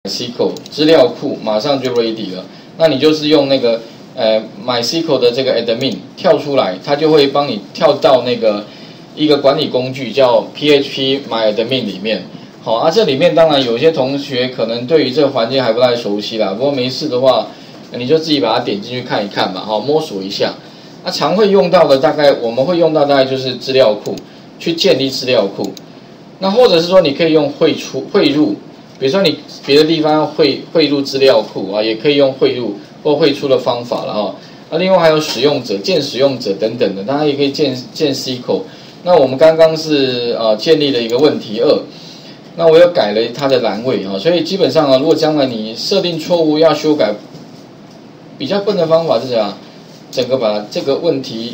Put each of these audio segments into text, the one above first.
MySQL 资料库马上就 ready 了。那你就是用那个MySQL 的这个 admin 跳出来，它就会帮你跳到那个一个管理工具叫 PHP MyAdmin 里面。好啊，这里面当然有些同学可能对于这个环境还不太熟悉啦，不过没事的话，你就自己把它点进去看一看吧，好，摸索一下。那常会用到的我们会用到大概就是资料库，去建立资料库。那或者是说你可以用汇入，比如说你别的地方要汇入资料库啊，也可以用汇入或汇出的方法了哈。那另外还有使用者、建使用者等等的，大家也可以建 SQL。那我们刚刚是建立了一个问题2，那我又改了它的栏位啊，所以基本上如果将来你设定错误要修改，比较笨的方法是怎样？整个把这个问题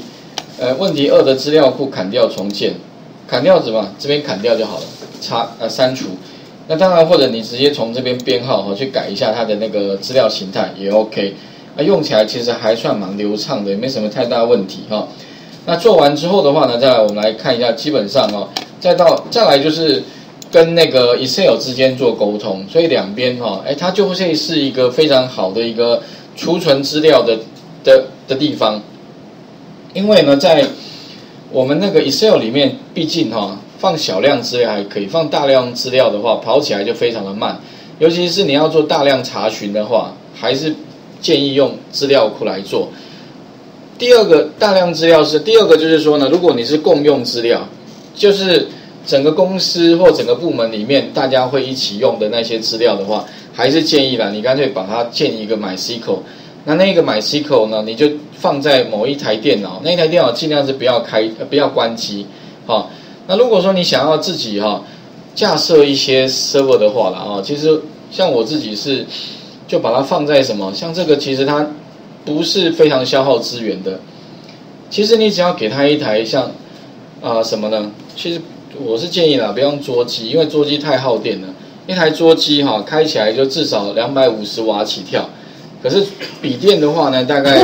2的资料库砍掉重建，砍掉什么？这边砍掉就好了，删除。那当然，或者你直接从这边编号去改一下它的那个资料形态也 OK。用起来其实还算蛮流畅的，也没什么太大问题哈。那做完之后的话呢，再来我们来看一下，基本上再来就是跟那个 Excel 之间做沟通，所以两边它就会是一个非常好的一个储存资料的地方。因为呢，在我们那个 Excel 里面，毕竟放小量资料还可以，放大量资料的话，跑起来就非常的慢。尤其是你要做大量查询的话，还是建议用资料库来做。第二个大量资料第二个就是说呢，如果你是共用资料，就是整个公司或整个部门里面大家会一起用的那些资料的话，还是建议啦，你干脆把它建一个 MySQL。那个 MySQL 呢，你就放在某一台电脑，那一台电脑尽量是不要关机，那如果说你想要自己架设一些 server 的话啦，其实像我自己是就把它放在什么，像这个其实它不是非常消耗资源的。其实你只要给它一台像什么呢？其实我是建议啦，不用桌机，因为桌机太耗电了。一台桌机开起来就至少250瓦起跳。可是笔电的话呢，大概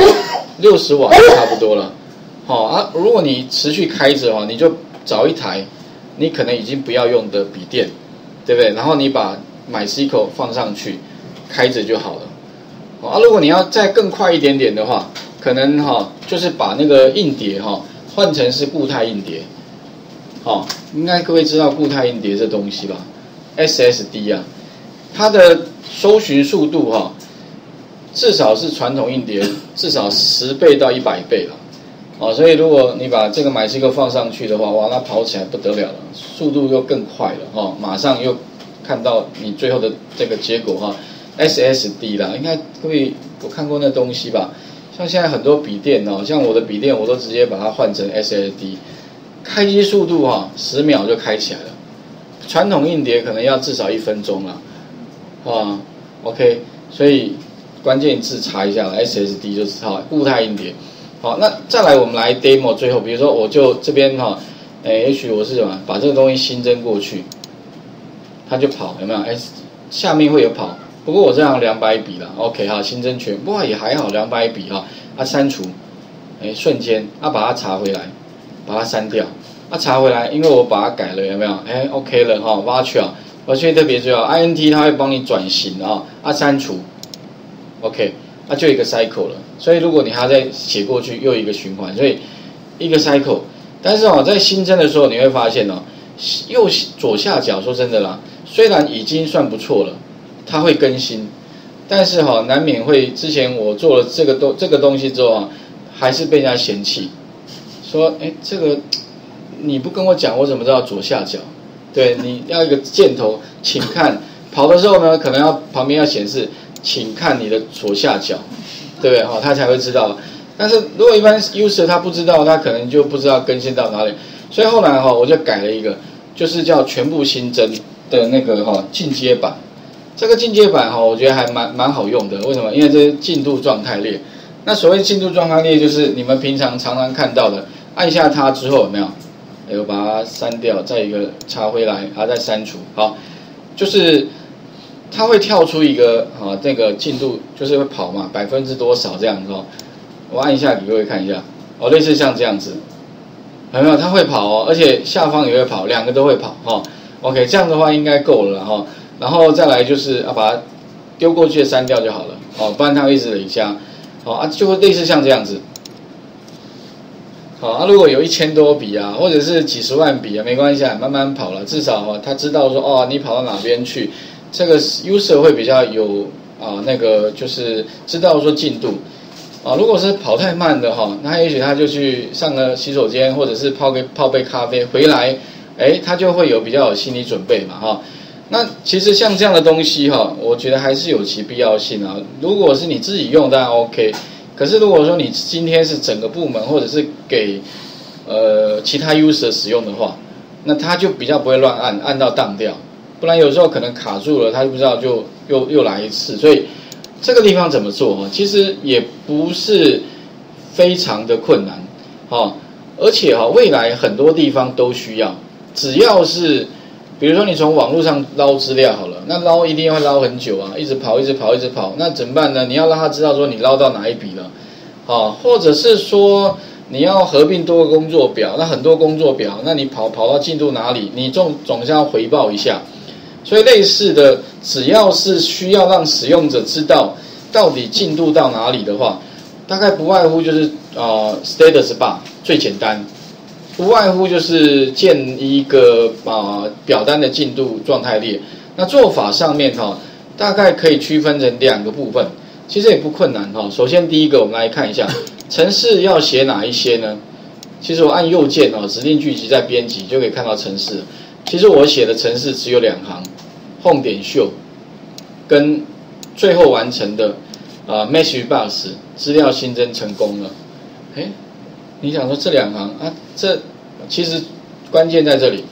60瓦就差不多了。如果你持续开着你就找一台你可能已经不要用的笔电，对不对？然后你把 MySQL 放上去，开着就好了。如果你要再更快一点点的话，可能就是把那个硬碟换成是固态硬碟。应该各位知道固态硬碟这东西吧 ？SSD 啊，它的搜寻速度至少是传统硬碟至少10倍到100倍了，所以如果你把这个MySQL放上去的话，哇，那跑起来不得了了，速度又更快了马上又看到你最后的这个结果SSD 啦，应该各位有看过那东西吧？像现在很多笔电像我的笔电我都直接把它换成 SSD， 开机速度10秒就开起来了，传统硬碟可能要至少1分钟了，OK， 所以关键字查一下 SSD 就知道固态硬碟。好，那再来我们来 demo 最后，比如说我就这边也许我是什么把这个东西新增过去，它就跑，有没有？下面会有跑，不过我这样200笔了 ，OK 新增全，不过也还好200笔删除，瞬间把它查回来，把它删掉，查回来，因为我把它改了，有没有？OK 了virtual， 而且特别重要 ，INT 它会帮你转型删除。OK， 就一个 cycle 了。所以如果你还要再写过去，又一个循环，所以一个 cycle。但是在新增的时候，你会发现右左下角，说真的啦，虽然已经算不错了，它会更新，但是难免会之前我做了这个东西之后还是被人家嫌弃，说这个你不跟我讲，我怎么知道左下角？对，你要一个箭头，请看跑的时候呢，可能要旁边要显示。请看你的左下角，对不对？他才会知道。但是如果一般 user 他不知道，他可能就不知道更新到哪里。所以后来我就改了一个，就是叫全部新增的那个进阶版。这个进阶版我觉得还蛮好用的。为什么？因为这是进度状态列。那所谓进度状态列，就是你们平常常常看到的，按下它之后有没有？我把它删掉，再一个插回来，再删除。好，就是。它会跳出一个这个进度就是会跑嘛，% 多少这样子我按一下给各位看一下类似像这样子，有没有？它会跑而且下方也会跑，两个都会跑OK， 这样的话应该够了然后再来就是把它丢过去的删掉就好了，哦，不然它会一直累加，好啊，就会类似像这样子。好啊，如果有1000多笔啊，或者是几十万笔啊，没关系啊，慢慢跑了，至少他知道说哦，你跑到哪边去，这个 user 会比较有那个就是知道说进度啊。如果是跑太慢的哈，那也许他就去上个洗手间，或者是泡杯咖啡回来，他就会有比较有心理准备嘛哈。那其实像这样的东西哈，我觉得还是有其必要性啊。如果是你自己用，当然 OK。可是如果说你今天是整个部门或者是给其他 user 使用的话，那他就比较不会乱按到当掉，不然有时候可能卡住了，他就不知道就又来一次。所以这个地方怎么做其实也不是非常的困难而且未来很多地方都需要，只要是比如说你从网络上捞资料好了，那捞一定会捞很久啊，一直跑，那怎么办呢？你要让他知道说你捞到哪一笔了，或者是说你要合并多个工作表，那很多工作表，那你跑到进度哪里，你总是要回报一下。所以类似的，只要是需要让使用者知道到底进度到哪里的话，大概不外乎就是status bar 最简单。不外乎就是建一个表单的进度状态列。那做法上面大概可以区分成2个部分，其实也不困难首先第一个，我们来看一下程式要写哪一些呢？其实我按右键指定句集在编辑就可以看到程式。其实我写的程式只有2行 ，home 点 show 跟最后完成的message box 资料新增成功了。你想说这2行啊，这其实关键在这里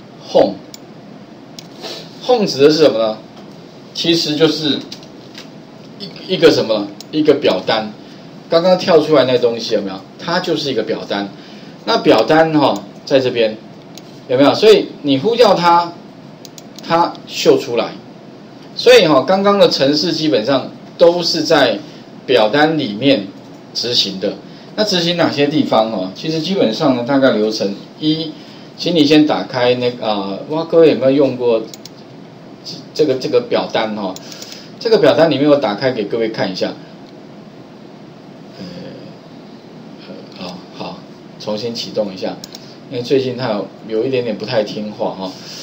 ，home 指的是什么呢？其实就是一个什么？一个表单。刚刚跳出来那东西有没有？它就是一个表单。那表单在这边有没有？所以你呼叫它秀出来。所以刚刚的程式基本上都是在表单里面执行的。那执行哪些地方其实基本上呢，大概流程一，请你先打开那个各位有没有用过这个表单这个表单里面我打开给各位看一下。好，重新启动一下，因为最近它有一点点不太听话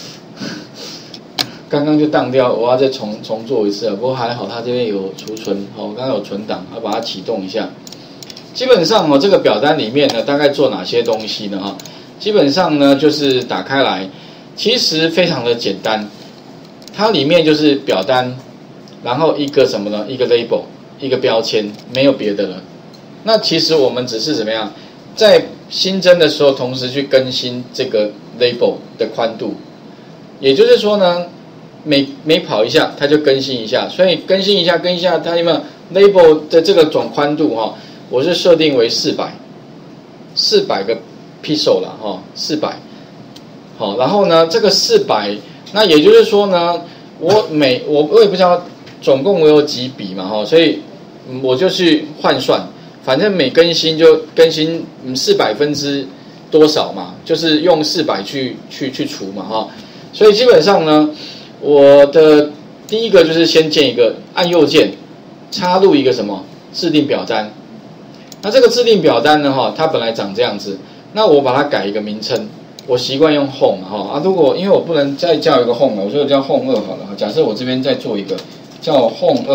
刚刚就当掉，我要再重做一次不过还好它这边有储存我刚刚有存档，要把它启动一下。基本上这个表单里面呢，大概做哪些东西呢基本上呢就是打开来，其实非常的简单，它里面就是表单，然后一个什么呢？一个 label， 一个标签，没有别的了。那其实我们只是怎么样，在新增的时候，同时去更新这个 label 的宽度，也就是说呢，每跑一下，它就更新一下，所以更新一下，它有没有 label 的这个总宽度我是设定为400个 pixel 啦400。好，然后呢，这个400，那也就是说呢，我也不知道总共我有几笔嘛所以我就去换算，反正每更新就更新400分之多少嘛，就是用400去除嘛所以基本上呢，我的第一个就是先建一个，按右键插入一个什么制定表单。那这个制定表单呢它本来长这样子，那我把它改一个名称，我习惯用 home 如果因为我不能再叫一个 home 我就叫 home 2好了。假设我这边再做一个叫 home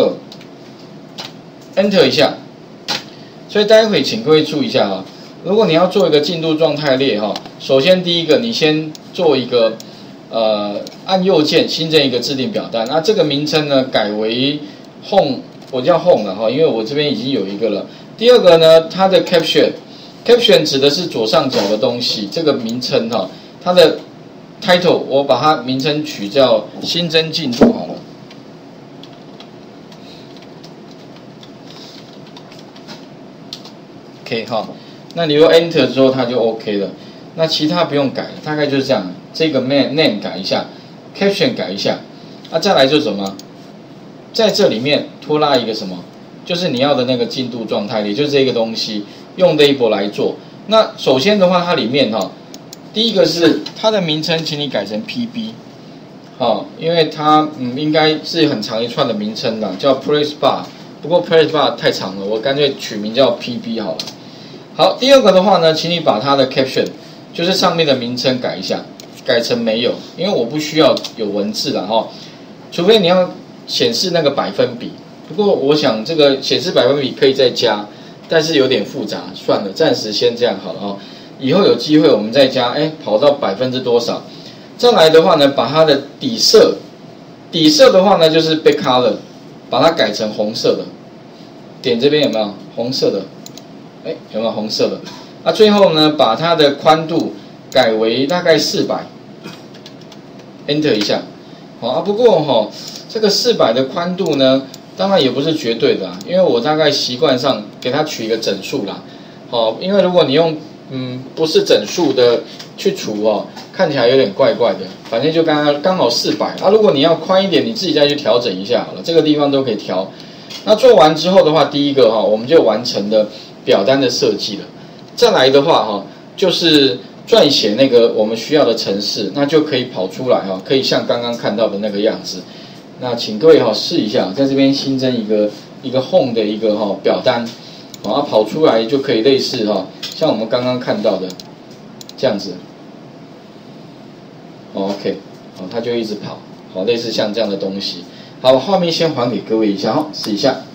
2 ，enter 一下。所以待会请各位注意一下如果你要做一个进度状态列首先第一个你先做一个按右键新增一个制定表单，那这个名称呢改为 home， 我叫 home 了因为我这边已经有一个了。第二个呢，它的 caption 指的是左上角的东西，这个名称它的 title 我把它名称取叫新增进度好了。OK 那你用 enter 之后它就 OK 了。那其他不用改了，大概就是这样。这个 name 改一下 ，caption 改一下，再来就是什么？在这里面拖拉一个什么？就是你要的那个进度状态，也就是这个东西，用 label 来做。那首先的话，它里面第一个是它的名称，请你改成 PB， 因为它应该是很长一串的名称啦，叫 Press Bar， 不过 Press Bar 太长了，我干脆取名叫 PB 好了。好，第二个的话呢，请你把它的 Caption， 就是上面的名称改一下，改成没有，因为我不需要有文字啦除非你要显示那个百分比。不过我想这个显示百分比可以再加，但是有点复杂，算了，暂时先这样好了以后有机会我们再加，跑到多少？再来的话呢，把它的底色的话呢，就是 back color， 把它改成红色的。点这边有没有红色的？有没有红色的？那最后呢，把它的宽度改为大概400，Enter 一下。不过这个400的宽度呢，当然也不是绝对的因为我大概习惯上给它取一个整数啦。因为如果你用不是整数的去除看起来有点怪怪的，反正就刚好400如果你要宽一点，你自己再去调整一下好了，这个地方都可以调。那做完之后的话，第一个我们就完成了表单的设计了。再来的话就是撰写那个我们需要的程式，那就可以跑出来可以像刚刚看到的那个样子。那请各位试一下，在这边新增一个 home 的一个表单，跑出来就可以类似像我们刚刚看到的这样子。OK， 它就一直跑，类似像这样的东西。好，画面先还给各位一下试一下。